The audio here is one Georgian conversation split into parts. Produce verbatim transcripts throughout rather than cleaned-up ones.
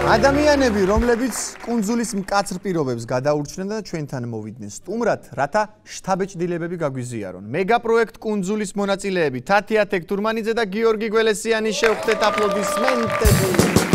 ადამიანები, რომლებიც კუნძულის მკაცრ პირობებს გადაურჩნენ და ჩვენთან მოვიდნენ სტუმრად, რათა შთაბეჭდილებები გაგვიზიარონ. მეგა პროექტ კუნძულის მონაწილეები თათია თექთურმანიძე და გიორგი გველესიანი შევხვდეთ აპლოდისმენტები.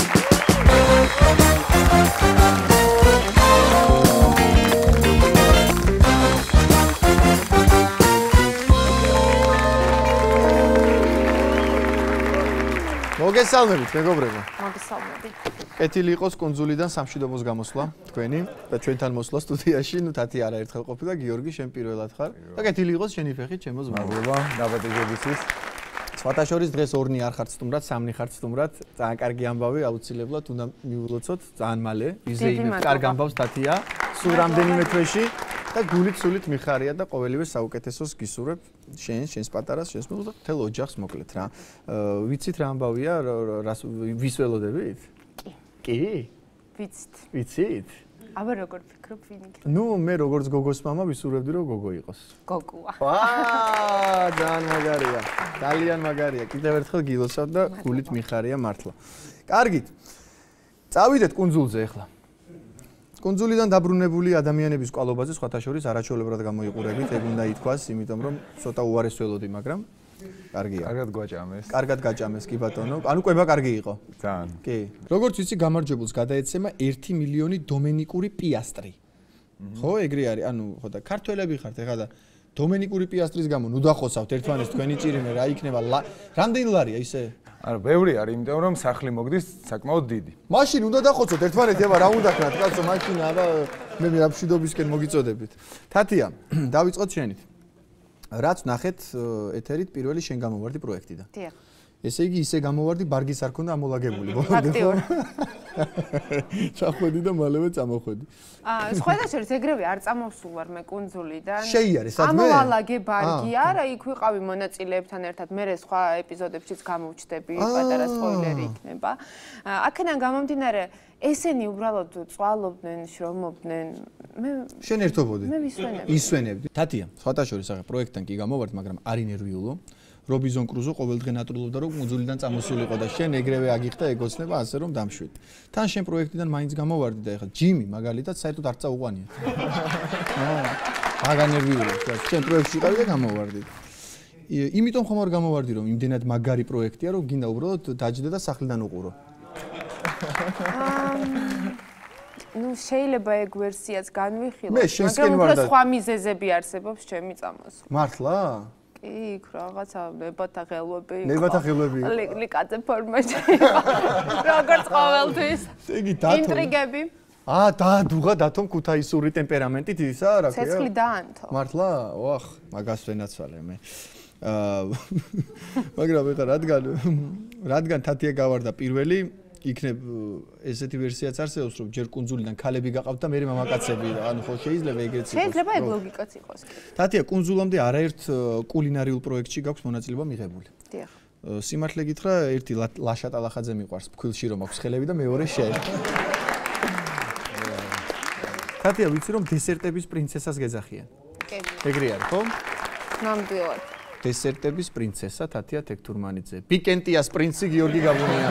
მოგესალმებით, მეგობრებო. მოგესალმებით. კეთილი იყოს კუნძულიდან სამშვიდობოს გამოსვლა თქვენი და ჩვენთან მოსვლა სტუდიაში. ნუ თათი არაერთხელ ყოფილა, გიორგი, შენ პირველად ხარ. და კეთილი იყოს შენი ფეხით ჩემო ზმნა. მადლობა, დაბადებისთვის. სხვათა შორის დღეს ორნი არ ხართ სტუმრად, სამნი ხართ სტუმრად. ძალიან კარგი ამბავი, აუცილებლად უნდა მივულოცოთ ძალიან მალე. ვიზეიმებ კარგ ამბავს თათია. სულ რამდენიმე თვეში და გულით სულით მიხარია და ყოველივე საუკეთესოს გისურვებ შენ, შენს პატარას, შენს მეუღლეს და მთელ ოჯახს მოკლედ რა. ვიცით რა ამბავია, რას ვის ველოდებით? კი. ვიცით. ვიცით? აბა როგორ ფიქრობ ვინგი? ნუ მე როგორც გოგოს მამა ვისურვებდი რომ გოგო იყოს. გოგოა. აა, ძალიან მაგარია. ძალიან მაგარია. კიდევ ერთხელ გილოცავ და გულით მიხარია მართლა. კარგით. წავიდეთ კუნძულზე ახლა. კუნძულიდან დაბრუნებული ადამიანების კვალობაზე სხვათა შორის არაჩვეულებრივად გამოიყურებით, ეგ უნდა ითქვას, იმიტომ რომ ცოტა უარეს ველოდი, მაგრამ კარგია. კარგად გვაჭამეს. კარგად გაჭამეს, კი ბატონო. ანუ კვება კარგი იყო. ძალიან. კი. როგორც ვიცი, გამარჯვებულს გადაეცემა ერთი მილიონი დომენიკური პიასტრი. ხო, ეგრე არის. ანუ ხო და ქართველები ხართ ეხლა და დომენიკური პიასტრის გამო ნუ დახოცავთ ერთმანეთს თქვენი ჭირიმე რა იქნება? რამდენი ლარია ისე? არა, ბევრი არის, იმიტომ რომ სახლი მოგდის საკმაოდ დიდი. მაშინ უნდა დახოცოთ ერთმანეთი, აბა რა უნდა ქნათ, კაცო, მაშინ აბა მე მერაბშვიდობისკენ მოგიწოდებით. თათია, დავიწყოთ შენით. რაც ნახეთ ეთერით პირველი შენ გამოვარდი პროექტიდან. დიახ. ესე იგი ისე გამოვარდი, ბარგის არ ქონდა ამოლაგებული. ფაქტიურად. ჩახვედი და მალევე წამოხვედი. აა, სხვათა შორის ეგრევე არ წამოვსულ ვარ მე კუნძულიდან. შეიარე, სადმე? ამოვალაგე ბარგი არა, იქ ვიყავი მონაწილეებთან ერთად, მე სხვა ეპიზოდებშიც გამოვჩდები, პატარა სპოილერი იქნება. აქედან გამომდინარე, ესენი უბრალოდ წვალობდნენ, შრომობდნენ. მე შენ ერთობოდი? მე ვისვენებდი. ისვენებდი. თათია, სხვათა შორის ახლა პროექტთან კი გამოვარდი, მაგრამ არ ინერვიულო. რობინზონ კრუზო ყოველდღე ნატრულობდა რომ კუნძულიდან წამოსულიყო და შენ ეგრევე აგიხდა ეგოცნება ასე რომ დამშვიდ. თან შენ პროექტიდან მაინც გამოვარდი და ეხლა ჯიმი მაგალითად საერთოდ არ წაუყვანიათ. აა, აგანერვიულო, შენ პროექტში ყავი და გამოვარდი. იმიტომ ხომ არ გამოვარდი რომ იმდენად მაგარი პროექტია რომ გინდა უბრალოდ დაჯდე და სახლიდან უყურო. ნუ შეიძლება ეგ ვერსიაც განვიხილოთ, მე შენსკენ ვარ და სხვა მიზეზები არსებობს ჩემი წამოსვლა. მართლა? კი, იქ რაღაცა ნებათა ხელები იყო. ნებათა ხელები იყო. ლიკლიკაძე ფორმაში. როგორც ყოველთვის. იგი დათო. ინტრიგები. აა, დაადუღა დათომ ქუთაისური ტემპერამენტით ისა რა ქვია? ცეცხლი დაანთო. მართლა? ოახ, მაგას ვენაცვალე მე. აა, მაგრამ ეხლა რადგან რადგან თათია გავარდა პირველი, იქნებ ესეთი ვერსიაც არსებობს, რომ ჯერ კუნძულიდან ქალები გაყავთ და მე მამაკაცები, ანუ ხო შეიძლება ეგეც იყოს. შეიძლება ეგ ლოგიკაც იყოს. თათია, კუნძულამდე არაერთ კულინარიულ პროექტში გაქვს მონაწილეობა მიღებული. დიახ. სიმართლე გითხრა, ერთი ლაშა ტალახაძე მიყვარს ფქვილში რომ აქვს ხელები და მეორე შენ. თათია, ვიცი რომ დესერტების პრინცესას გეძახიან. კი. ეგრე არის, ხო? ნამდვილად. დესერტების პრინცესა თათია თექთურმანიძე. პიკენტიას პრინცი გიორგი გაბუნია.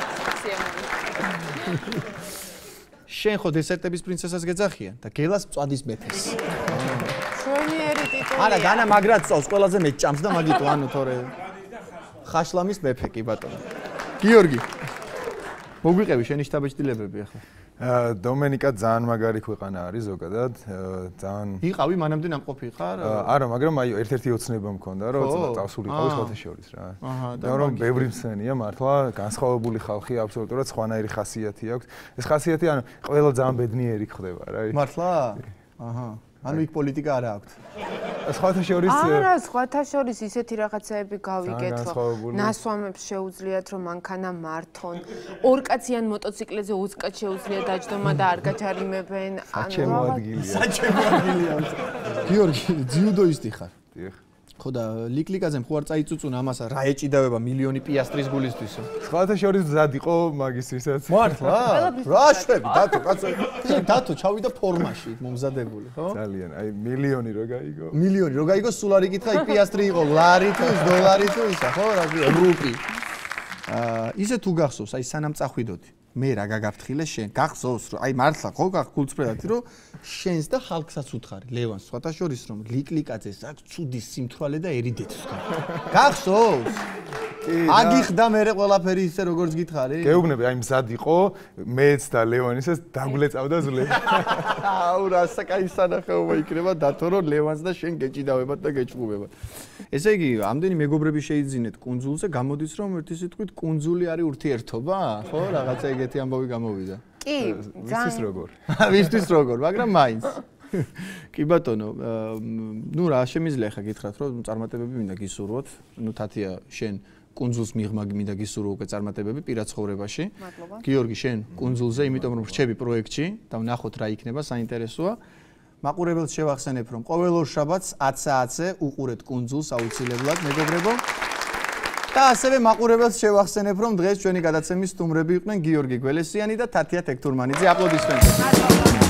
შენ ხო დესერტების პრინცესას გეძახიან და გელას მწვადის მეფეს. შვენიერი ტიტული. არა, განა მაგრად წავს, ყველაზე მე ჭამს და მაგიტო, ანუ თორე ხაშლამის მეფე კი ბატონო. გიორგი. მოგვიყევი შენი შთაბეჭდილებები ახლა. დომენიკა ძალიან მაგარი ქვეყანა არის ზოგადად, ძალიან იყავი მანამდე ნამყოფი ხარ? არა, მაგრამ აი ერთ-ერთი ოცნება მქონდა, რომ ცოტა წავსულიყავი სხვათა შორის რა. და რომ ბევრი მსენია მართლა, განსხვავებული ხალხი, აბსოლუტურად სხვანაირი ხასიათი აქვს. ეს ხასიათი ანუ ყველა ძალიან ბედნიერი ხდება რა. მართლა? აჰა. ანუ იქ პოლიტიკა არა აქვს. სხვათა შორის არა, სხვათა შორის ისეთი რაღაცაები გავიგეთ, რომ ნასვამებს შეუძლიათ რომ მანქანა მართონ. ორ კაციან მოტოციკლებზე ოცი კაც შეუძლია დაჯდომა და არ გაჩარიმებენ. საჩემო ადგილია. საჩემო ადგილია. გიორგი, ძიუდოისტი ხარ? დიახ. ხო და ლიკლიკაზემ ხო არ წაიწუწუნა ამასა რა ეჭიდავება მილიონი პიასტრის გულისთვისო. სხვათა შორის მზად იყო მაგისტრისაც. მართლა? რა შვები, დათო, კაცო. დათო ჩავიდა ფორმაში მომზადებული, ხო? ძალიან, აი მილიონი რო გაიგო. მილიონი რო გაიგო, სულ არ იკითხა, იქ პიასტრი იყო, ლარი თუ დოლარი თუ ისა, ხო, რა ქვია, რუპი. აა, ისე თუ გახსოვს, აი სანამ წახვიდოდი. მე რა გაგაფრთხილე შენ გახსოვს რომ აი მართლა ხო გაგულწრფელად რომ შენს და ხალხსაც უთხარი ლევანს სხვათა შორის რომ ლიკლიკაძეს აქვს ცუდი სიმთვრალე და ერიდეთ გახსოვს აგიხდა მე ყველაფერი ისე როგორც გითხარი გეუბნები აი მზად იყო მეც და ლევანისაც დაგვლეწავდა ზლე აუ რა საკაი სანახაობა იქნება დათო რომ ლევანს და შენ გეჭიდავებათ და გეჭყუბებათ ესე იგი ამდენი მეგობრები შეიძინეთ კუნძულზე გამოდის რომ ერთი სიტყვით კუნძული არის ურთიერთობა ხო რაღაცა ეგეთი ამბავი გამოვიდა კი ვისთვის როგორ ვისთვის როგორ მაგრამ მაინც კი ბატონო ნუ რა შემიძლია ხა გითხრათ რომ წარმატებები მინდა გისურვოთ ნუ თათია შენ კუნძულს მიღმა მინდა გისურვო უკვე წარმატებები პირად ცხოვრებაში. გიორგი შენ კუნძულზე, იმიტომ რომ რჩები პროექტში და ვნახოთ რა იქნება, საინტერესოა. მაყურებელს შევახსენებ რომ ყოველ ორ შაბათს ათი საათზე უყურეთ კუნძულს აუცილებლად, მეგობრებო. და ასევე მაყურებელს შევახსენებ რომ დღეს ჩვენი გადაცემის სტუმრები იყვნენ გიორგი გველესიანი და თათია თექთურმანიძე. აპლოდისმენტები.